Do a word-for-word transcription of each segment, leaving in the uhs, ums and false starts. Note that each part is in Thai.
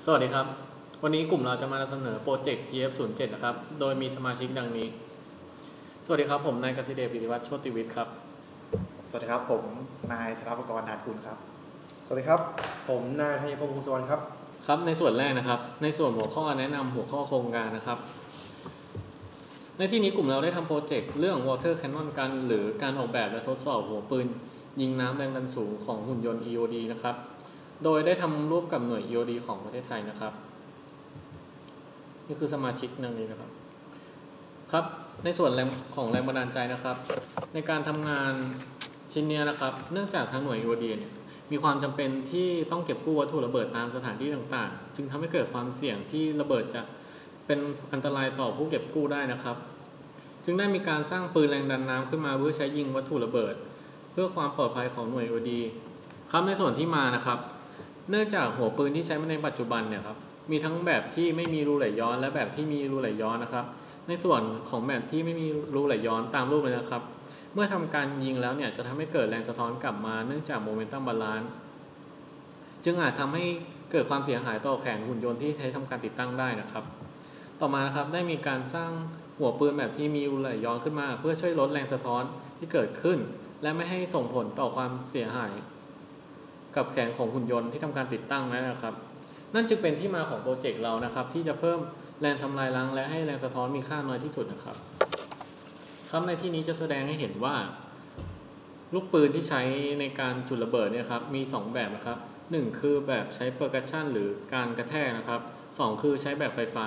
สวัสดีครับวันนี้กลุ่มเราจะมาเสนอโปรเจกต์ ที เอฟ ศูนย์ เจ็ด นะครับโดยมีสมาชิกดังนี้สวัสดีครับผมนายกสิเดชปิติวัฒน์โชติวิทย์ครับสวัสดีครับผมนายธนภกร ดานกุลครับสวัสดีครับผมนายธัญพงศ์ พงศ์สุวรรณครับครับในส่วนแรกนะครับในส่วนหัวข้อแนะนำหัวข้อโครงการนะครับในที่นี้กลุ่มเราได้ทำโปรเจกต์เรื่อง Water Cannon กันหรือการออกแบบและทดสอบหัวปืนยิงน้ำแรงดันสูงของหุ่นยนต์ อี โอ ดี นะครับโดยได้ทำร่วมกับหน่วย อี โอ ดี ของประเทศไทยนะครับนี่คือสมาชิกดังนี้นะครับครับในส่วนของแรงบันดาลใจนะครับในการทำงานชิ้นนี้นะครับเนื่องจากทางหน่วย อี โอ ดี เนี่ยมีความจำเป็นที่ต้องเก็บกู้วัตถุระเบิดตามสถานที่ต่างๆจึงทำให้เกิดความเสี่ยงที่ระเบิดจะเป็นอันตรายต่อผู้เก็บกู้ได้นะครับจึงได้มีการสร้างปืนแรงดันน้ำขึ้นมาเพื่อใช้ยิงวัตถุระเบิดเพื่อความปลอดภัยของหน่วย อี โอ ดี ครับในส่วนที่มานะครับเนื่องจากหัวปืนที่ใช้ในปัจจุบันเนี่ยครับมีทั้งแบบที่ไม่มีรูไหลย้อนและแบบที่มีรูไหลย้อนนะครับในส่วนของแบบที่ไม่มีรูไหลย้อนตามรูปเลยนะครับเมื่อทำการยิงแล้วเนี่ยจะทำให้เกิดแรงสะท้อนกลับมาเนื่องจากโมเมนตัมบาลานซ์จึงอาจทำให้เกิดความเสียหายต่อแขนหุ่นยนต์ที่ใช้ทำการติดตั้งได้นะครับต่อมานะครับได้มีการสร้างหัวปืนแบบที่มีรูไหลย้อนขึ้นมาเพื่อช่วยลดแรงสะท้อนที่เกิดขึ้นและไม่ให้ส่งผลต่อความเสียหายกับแขนของหุ่นยนต์ที่ทำการติดตั้งนะครับนั่นจึงเป็นที่มาของโปรเจกต์เรานะครับที่จะเพิ่มแรงทำลายล้างและให้แรงสะท้อนมีค่าน้อยที่สุดนะครับครับในที่นี้จะแสดงให้เห็นว่าลูกปืนที่ใช้ในการจุดระเบิดเนี่ยครับมีสองแบบนะครับหนึ่งคือแบบใช้เปอร์คัชชั่นหรือการกระแทกนะครับสองคือใช้แบบไฟฟ้า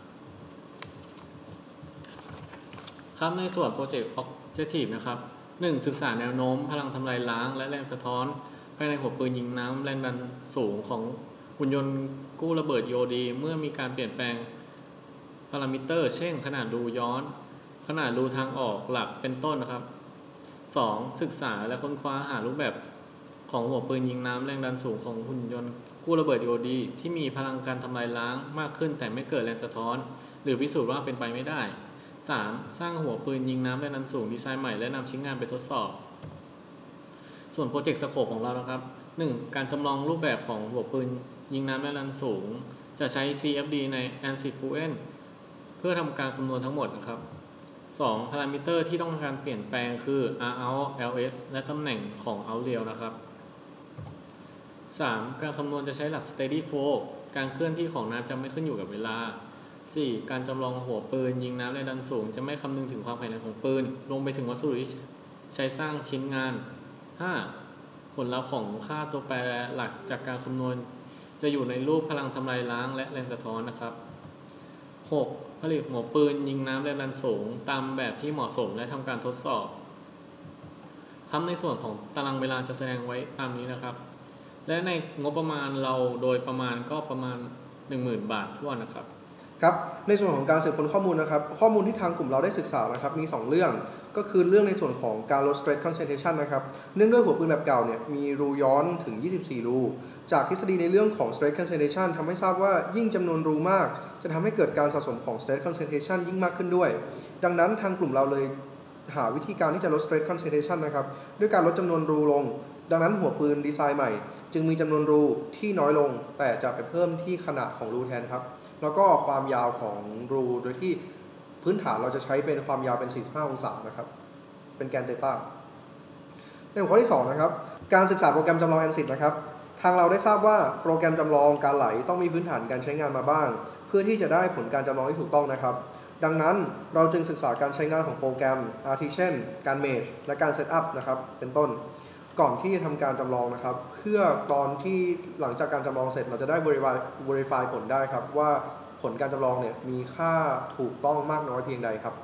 ครับในส่วนโปรเจกต์ Objective นะครับหนึ่งศึกษาแนวโน้มพลังทำลายล้างและแรงสะท้อนภายในหัวปืนยิงน้ำแรงดันสูงของหุ่นยนต์กู้ระเบิด อี โอ ดี เมื่อมีการเปลี่ยนแปลงพารามิเตอร์เช่นขนาดรูย้อนขนาดรูทางออกหลักเป็นต้นนะครับสองศึกษาและค้นคว้าหารูปแบบของหัวปืนยิงน้ำแรงดันสูงของหุ่นยนต์กู้ระเบิด อี โอ ดี ที่มีพลังการทำลายล้างมากขึ้นแต่ไม่เกิดแรงสะท้อนหรือพิสูจน์ว่าเป็นไปไม่ได้สามสร้างหัวปืนยิงน้ำแรงดันสูงดีไซน์ใหม่และนำชิ้นงานไปทดสอบส่วนโปรเจกต์สโคปของเรานะครับหนึ่งการจำลองรูปแบบของหัวปืนยิงน้ำแรงดันสูงจะใช้ ซี เอฟ ดี ใน Ansys Fluent เพื่อทำการคำนวณทั้งหมดนะครับสองพารามิเตอร์ที่ต้องการเปลี่ยนแปลงคือ อาร์ เอาท์ แอล เอส และตำแหน่งของ Outreal นะครับสามการคำนวณจะใช้หลัก Steady Flow การเคลื่อนที่ของน้ำจะไม่ขึ้นอยู่กับเวลาสี่การจำลองหัวปืนยิงน้ำแรงดันสูงจะไม่คำนึงถึงความแข็งแรงของปืนรวมไปถึงวัสดุที่ใช้สร้างชิ้นงานห้าผลลัพธ์ของค่าตัวแปรหลักจากการคำนวณจะอยู่ในรูปพลังทำลายล้างและแรงสะท้อนนะครับหกผลิตหัวปืนยิงน้ำแรงดันสูงตามแบบที่เหมาะสมและทำการทดสอบคำในส่วนของตารางเวลาจะแสดงไว้ตามนี้นะครับและในงบประมาณเราโดยประมาณก็ประมาณ หนึ่งหมื่น บาททั่วนะครับครับในส่วนของการสืบค้นข้อมูลนะครับข้อมูลที่ทางกลุ่มเราได้ศึกษานะครับมีสองเรื่องก็คือเรื่องในส่วนของการลด stress concentration นะครับเนื่องด้วยหัวปืนแบบเก่าเนี่ยมีรูย้อนถึงยี่สิบสี่รูจากทฤษฎีในเรื่องของ stress concentration ทำให้ทราบว่ายิ่งจำนวนรูมากจะทำให้เกิดการสะสมของ stress concentration ยิ่งมากขึ้นด้วยดังนั้นทางกลุ่มเราเลยหาวิธีการที่จะลด stress concentration นะครับด้วยการลดจำนวนรูลงดังนั้นหัวปืนดีไซน์ใหม่จึงมีจำนวนรูที่น้อยลงแต่จะไปเพิ่มที่ขนาดของรูแทนครับแล้วก็ความยาวของรูโดยที่พื้นฐานเราจะใช้เป็นความยาวเป็นสี่สิบห้าองศานะครับเป็นแกนเตต้าในหัวข้อที่สองนะครับการศึกษาโปรแกรมจำลอง Ansys นะครับทางเราได้ทราบว่าโปรแกรมจำลองการไหลต้องมีพื้นฐานการใช้งานมาบ้างเพื่อที่จะได้ผลการจำลองที่ถูกต้องนะครับดังนั้นเราจึงศึกษาการใช้งานของโปรแกรมอาทิเช่นการ Mesh และการ Setup นะครับเป็นต้นก่อนที่จะทำการจำลองนะครับเพื่อตอนที่หลังจากการจำลองเสร็จเราจะได้ verify verify ผลได้ครับว่าผลการจำลองเนี่ยมีค่าถูกต้องมากน้อยเพียงใดครับ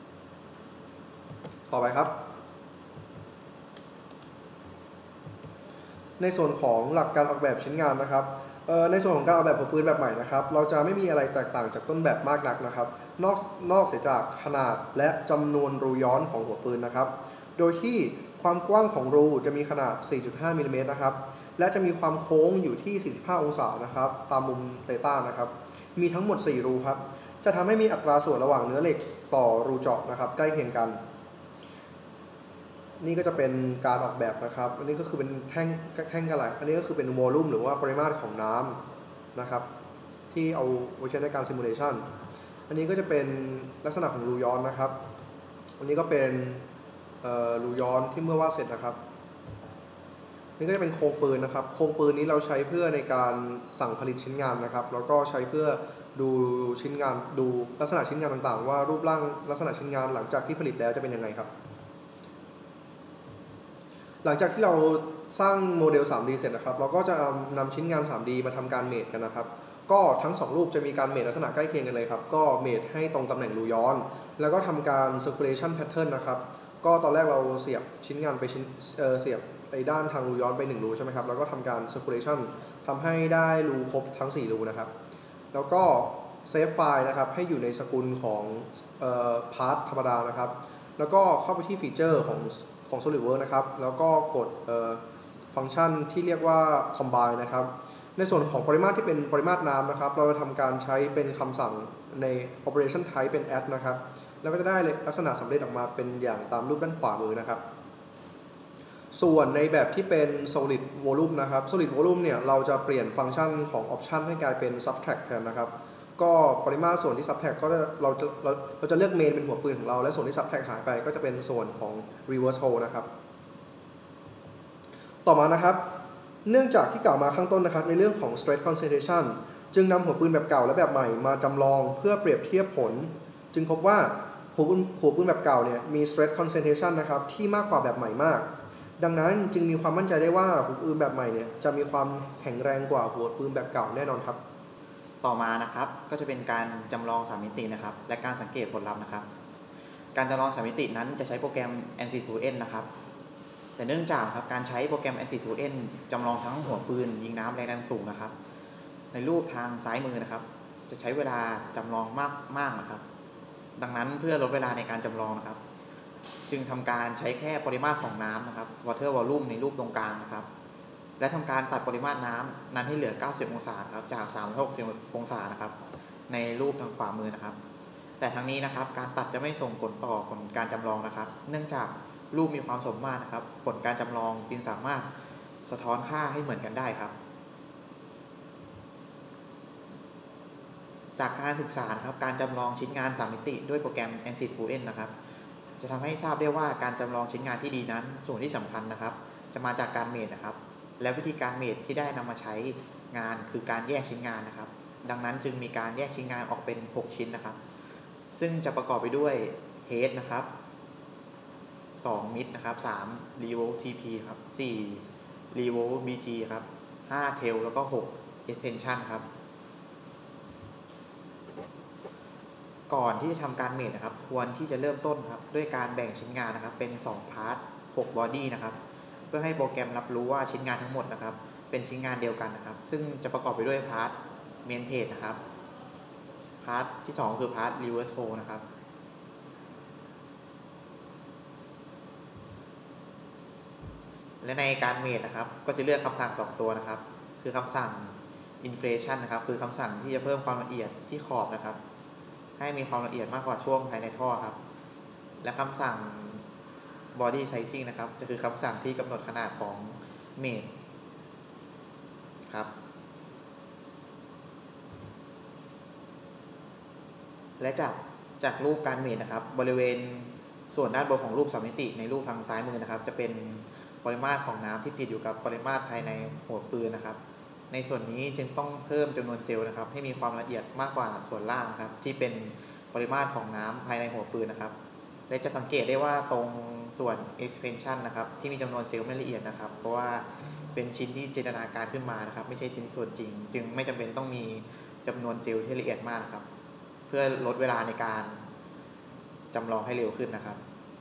ต่อไปครับในส่วนของหลักการออกแบบชิ้นงานนะครับในส่วนของการออกแบบหัวปืนแบบใหม่นะครับเราจะไม่มีอะไรแตกต่างจากต้นแบบมากนักนะครับนอกนอกเสียจากขนาดและจำนวนรูย้อนของหัวปืนนะครับโดยที่ความกว้างของรูจะมีขนาด สี่จุดห้า มิลลิเมตรนะครับและจะมีความโค้งอยู่ที่ สี่สิบห้า องศานะครับตามมุมเตต้านะครับมีทั้งหมดสี่รูครับจะทำให้มีอัตราส่วนระหว่างเนื้อเหล็กต่อรูเจาะนะครับใกล้เคียงกันนี่ก็จะเป็นการออกแบบนะครับอันนี้ก็คือเป็นแท่งแท่งกระไหลอันนี้ก็คือเป็นวอลลุ่มหรือว่าปริมาตรของน้ำนะครับที่เอาไว้ใช้ในการ simulation อันนี้ก็จะเป็นลักษณะของรูย้อนนะครับอันนี้ก็เป็นรูย้อนที่เมื่อวาดเสร็จนะครับนี่ก็จะเป็นโครงปืนนะครับโครงปืนนี้เราใช้เพื่อในการสั่งผลิตชิ้นงานนะครับแล้วก็ใช้เพื่อดูชิ้นงานดูลักษณะชิ้นงานต่างๆว่ารูปร่างลักษณะชิ้นงานหลังจากที่ผลิตแล้วจะเป็นยังไงครับหลังจากที่เราสร้างโมเดล ทรีดี เสร็จนะครับเราก็จะนำชิ้นงาน ทรีดี มาทำการเมทกันนะครับก็ทั้งสองรูปจะมีการเมทลักษณะใกล้เคียงกันเลยครับก็เมทให้ตรงตำแหน่งรูย้อนแล้วก็ทำการ circulation pattern นะครับก็ตอนแรกเราเสียบชิ้นงานไปชิ้นเอ่อเสียบไปด้านทางรูย้อนไปหนึ่งรูใช่ไหมครับแล้วก็ทำการ circulation ทำให้ได้รูครบทั้งสี่รูนะครับแล้วก็เซฟไฟล์นะครับให้อยู่ในสกุลของเอ่อ path ธรรมดานะครับแล้วก็เข้าไปที่ฟีเจอร์ของของ SolidWorks นะครับแล้วก็กดฟังก์ชันที่เรียกว่า combine นะครับในส่วนของปริมาตรที่เป็นปริมาตรน้ำนะครับเราจะทำการใช้เป็นคำสั่งใน operation type เป็น add นะครับแล้วก็จะได้ลักษณะสำเร็จออกมาเป็นอย่างตามรูปด้านขวามือนะครับส่วนในแบบที่เป็น solid volume นะครับ solid volume เนี่ยเราจะเปลี่ยนฟังก์ชันของ option ให้กลายเป็น subtract แทนนะครับก็ปริมาตรส่วนที่ subtract ก็เราจะเราเราจะเลือก main เป็นหัวปืนของเราและส่วนที่ subtract หายไปก็จะเป็นส่วนของ reverse hole นะครับต่อมานะครับเนื่องจากที่กล่าวมาข้างต้นนะครับในเรื่องของ stress concentration จึงนำหัวปืนแบบเก่าและแบบใหม่มาจำลองเพื่อเปรียบเทียบผลจึงพบว่าหัวปืนหัวปืนแบบเก่าเนี่ยมี stress concentration นะครับที่มากกว่าแบบใหม่มากดังนั้นจึงมีความมั่นใจได้ว่าหัวปืนแบบใหม่เนี่ยจะมีความแข็งแรงกว่าหัวปืนแบบเก่าแน่นอนครับต่อมานะครับก็จะเป็นการจำลองสามมิตินะครับและการสังเกตผลลัพธ์นะครับการจำลองสามมิตินั้นจะใช้โปรแกรม แอน ซี ทู เอ็น นะครับแต่เนื่องจากครับการใช้โปรแกรม แอน ซี ทู เอ็น จำลองทั้งหัวปืนยิงน้ำแรงดันสูงนะครับในรูปทางซ้ายมือนะครับจะใช้เวลาจำลองมากมากนะครับดังนั้นเพื่อลดเวลาในการจำลองนะครับจึงทำการใช้แค่ปริมาตรของน้ำนะครับ water volume ในรูปตรงกลางนะครับและทำการตัดปริมาตรน้ำนั้นให้เหลือเก้าสิบองศาครับจากสามร้อยหกสิบองศานะครับในรูปทางขวามือนะครับแต่ทั้งนี้นะครับการตัดจะไม่ส่งผลต่อผลการจำลองนะครับเนื่องจากรูปมีความสมมาตรนะครับผลการจำลองจึงสามารถสะท้อนค่าให้เหมือนกันได้ครับจากการศึกษาครับการจำลองชิ้นงานสามมิติด้วยโปรแกรม แอน ซี ทู เอ็น นะครับจะทำให้ทราบได้ว่าการจำลองชิ้นงานที่ดีนั้นส่วนที่สำคัญนะครับจะมาจากการเมทนะครับและวิธีการเมทที่ได้นำมาใช้งานคือการแยกชิ้นงานนะครับดังนั้นจึงมีการแยกชิ้นงานออกเป็นหกชิ้นนะครับซึ่งจะประกอบไปด้วย head นะครับสอง mid นะครับสาม revolve ที พี ครับสี่ revolve บี ที ครับห้า tail แล้วก็หก extension ครับก่อนที่จะทำการเมทนะครับควรที่จะเริ่มต้นครับด้วยการแบ่งชิ้นงานนะครับเป็นสองพาร์ทหก body นะครับเพื่อให้โปรแกรมรับรู้ว่าชิ้นงานทั้งหมดนะครับเป็นชิ้นงานเดียวกันนะครับซึ่งจะประกอบไปด้วยพาร์ท main page นะครับพาร์ทที่สองคือพาร์ท reverse hole นะครับและในการเมทนะครับก็จะเลือกคำสั่งสองตัวนะครับคือคำสั่ง inflation นะครับคือคำสั่งที่จะเพิ่มความละเอียดที่ขอบนะครับให้มีความละเอียดมากกว่าช่วงภายในท่อครับและคำสั่ง body sizing นะครับจะคือคำสั่งที่กำหนดขนาดของเมทครับและจากจากรูปการเมทนะครับบริเวณส่วนด้านบนของรูปสามมิติในรูปทางซ้ายมือนะครับจะเป็นปริมาตรของน้ำที่ติดอยู่กับปริมาตรภายในหัวปืนนะครับในส่วนนี้จึงต้องเพิ่มจำนวนเซลล์นะครับให้มีความละเอียดมากกว่าส่วนล่างครับที่เป็นปริมาตรของน้ำภายในหัวปืนนะครับและจะสังเกตได้ว่าตรงส่วน expansion นะครับที่มีจำนวนเซลล์ไม่ละเอียดนะครับเพราะว่าเป็นชิ้นที่จินตนาการขึ้นมานะครับไม่ใช่ชิ้นส่วนจริงจึงไม่จำเป็นต้องมีจำนวนเซลล์ที่ละเอียดมากนะครับเพื่อลดเวลาในการจำลองให้เร็วขึ้นนะครับ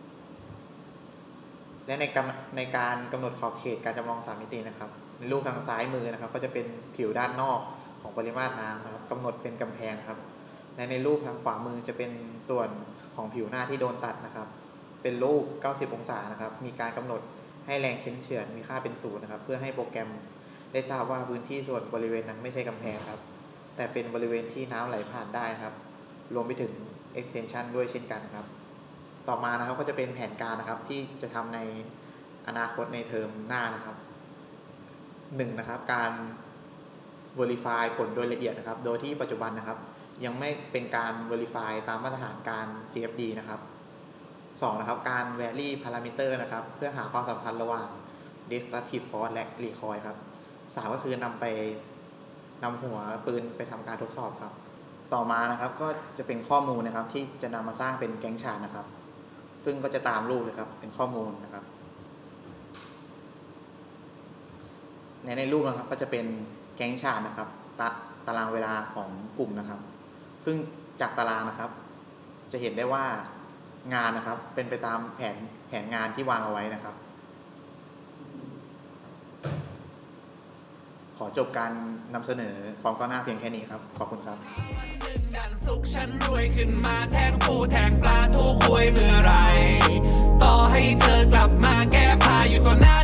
และในการในการกำหนดขอบเขตการจำลองสามมิตินะครับในรูปทางซ้ายมือนะครับก็จะเป็นผิวด้านนอกของปริมาตรน้ำนะครับกำหนดเป็นกำแพงครับและในรูปทางขวามือจะเป็นส่วนของผิวหน้าที่โดนตัดนะครับเป็นรูปเก้าสิบองศานะครับมีการกำหนดให้แรงเค้นเฉือนมีค่าเป็นศูนย์นะครับเพื่อให้โปรแกรมได้ทราบว่าพื้นที่ส่วนบริเวณนั้นไม่ใช่กำแพงครับแต่เป็นบริเวณที่น้ำไหลผ่านได้ครับรวมไปถึง extension ด้วยเช่นกันครับต่อมานะครับก็จะเป็นแผนการนะครับที่จะทำในอนาคตในเทอมหน้านะครับหนึ่งนะครับการ Verify ผลโดยละเอียดนะครับโดยที่ปัจจุบันนะครับยังไม่เป็นการ Verify ตามมาตรฐานการ ซี เอฟ ดี นะครับสองนะครับการ Vary Parameter นะครับเพื่อหาความสัมพันธ์ระหว่าง Destructive Force และ Recoil ครับสามก็คือนำไปนำหัวปืนไปทำการทดสอบครับต่อมานะครับก็จะเป็นข้อมูลนะครับที่จะนำมาสร้างเป็นแก๊งชาร์ตนะครับซึ่งก็จะตามรูปเลยครับเป็นข้อมูลนะครับในในรูปนะครับก็จะเป็นแก๊งชาร์ตนะครับตาตารางเวลาของกลุ่มนะครับซึ่งจากตารางนะครับจะเห็นได้ว่างานนะครับเป็นไปตามแผนแผนงานที่วางเอาไว้นะครับขอจบการนำเสนอความก้าวหน้าเพียงแค่นี้ครับขอบคุณครับดันสุขฉันรวยขึ้นมาแทงปูแทงปลาทุกหวยเมื่อไรต่อให้เธอกลับมาแก้ผ้าอยู่ต่อหน้า